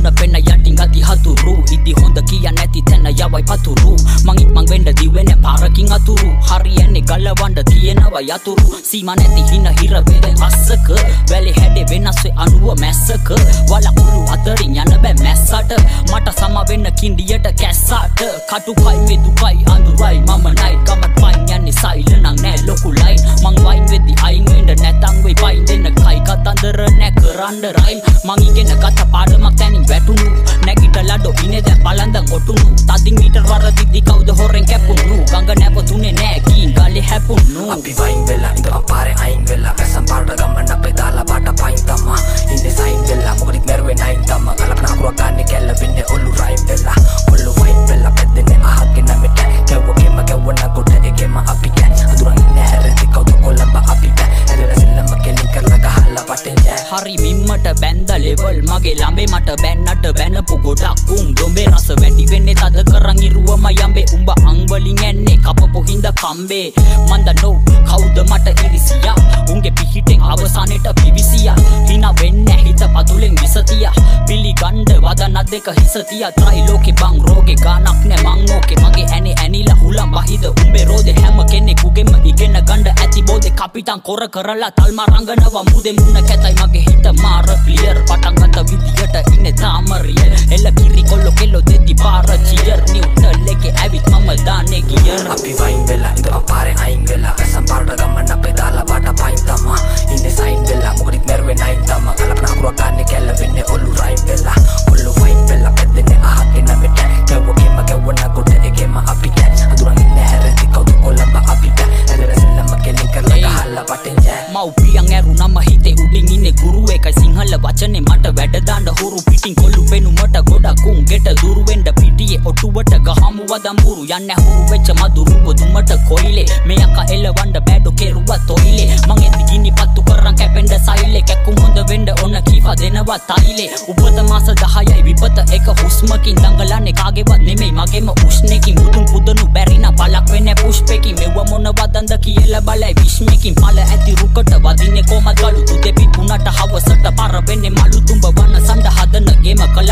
Muna penna yatin gati haturu Iti honda kia neti tena yawai paturu Mangik mang venda diwene paraking aturu Hariene galawanda tiena wa yaturu Sima neti hina hira vede assaka Valley hede venaswe anuwa massaka Wala ulu atarin yana bෑ massata Mata sama venna kindiyata kassata Katukai me dukai andurai mama night Kamat pain yanne silent ang ne loku line Mang wain vedi aing venda netang we pain denna kai katandara ne keranda rain Mangigena kata padamak taning වැටුණු නැගිටලා ඩොබිනේ දැන් බලන්දන් ඔටුණු තදින් metre වරදිද්දි කවුද හොරෙන් කැපුණු ගඟ නැවතුනේ නෑ කී ගලේ හැපුණු අපි වයින් වෙලා ඉඳ අපාරේ අයින් වෙලා වැසම් පාට ගමන් අපේ දාලා පාට පයින් තමා ඉන්නේ සයින් වෙලා මොකද මරුවේ නයින් තමා කලපනා පුරා ගන්න කැල්ල වෙන්නේ ඔලු රයින් වෙලා ඔලු වයින් වෙලා පැද්දෙන්නේ අහක්ගේ නැමෙට කැව්වකෙම කැව්වන කොට එකෙම අපි කෑ අඳුරන් ඉන්නේ හැරෙදි කවුද කොළඹ අපි බෑ හැදලා සිල්ලම කෙලින් කරලා ගහලා වටෙන් හරි මිම්මට බැන්ද ලෙවල් මගේ ළඹේ මට බැන්නට බැනපු ගොඩක් උන් දොඹේ රස වැඩි වෙන්නේ තද කරන් ඉරුවම යම්බේ උඹ අං වලින් ඇන්නේ කපපු හින්දා කම්බේ මන්ද නෝ කවුද මට ඉරිසියා උන්ගේ පිහිටෙන් අවසානෙට පිවිසියා හිනා වෙන්නේ හිත පතුලෙන් විසතියා පිලිගණ්ඩ වදන දෙක හිසතියා ත්‍රයි ලෝකේ බං රෝගේ ගානක් නැ මං ඕකේ මගේ ඇනේ ඇනිලා හුලම් වහිද උඹේ රෝදේ හැම කෙනෙකුගෙම ඉගෙන ගන්න ඇති බෝදේ කපිටන් කොර කරලා තල්ම රංගනවා මුදේ මුණ කැතයි මගේ හිත මාර ක්ලියර් පටන් ගත්ත විදියට ඉන්නේ තාම රියල් එල්ල කිරි කොල්ලෝ කෙල්ලෝ දෙති පාර චියර් නිව්ටල් එකේ ඇවිත් මම දාන්නේ ගියර් අපි වයින් වෙලා ඉඳ අපාරේ අයින් වෙලා වැසම් පාට ගමන් අපේ දාලා පාට පයින් තමා ඉන්නේ සයින් වෙලා මොකද මරුවේ නයින් තමා කලපනා පුරා ගන්න කැල්ල වෙන්නේ ඔලු රයින් වෙලා ඔලු වයින් වෙලා පැද්දෙන්නේ අහක්ගේ නැමෙට කැව්වකෙම කැව්වන කොට එකෙම අපි කෑ අඳුරන් ඉන්නේ හැරෙදි කවුද කොළඹ අපි බෑ හැදලා සිල්ලම කෙලින් කරලා ගහලා වටෙන් ජෑ මව්පියන් ඇරුණම හිතේ උඩින් ඉන්නේ ගුරු එකයි සිංහල වචනේ මට වැඩ දාන්න හුරු පිටින් කොල්ලු පෙනුමට ගොඩක් උන් ගෙට දුරු වෙන්න පිටියේ ඔටුවට ගහමු වදම්බුරු යන්නේ හුරු වෙච්ච මදුරුව දුමට කොයිලේ මෙයක එලවන්න බෑඩෝ කෙරුවා තොයිලේ මං එද්දි ගිනි පත්තු කරන් කැපෙන්න සයිලේ කැක්කුම් හොඳ වෙන්න ඕන කීවා දෙනවා තයිලේ උපත මාස 10යි විපත එක හුස්මකින් දඟලන්නේ කාගේවත් නෙමෙයි මගේම උෂ්ණකින් මුතුන් පුදනු බැරිනා පලක් වෙන්නේ පුෂ්පෙකින් මෙව මොන වදන්ද කියලා බලයි විශ්මකින් පල ඇති රුකට වදින්නේ කොමත් ගලු තුදේ පිටුනට හවසට පාර වෙන්නේ මලු තුඹ වන සඳ හදන ගේම කල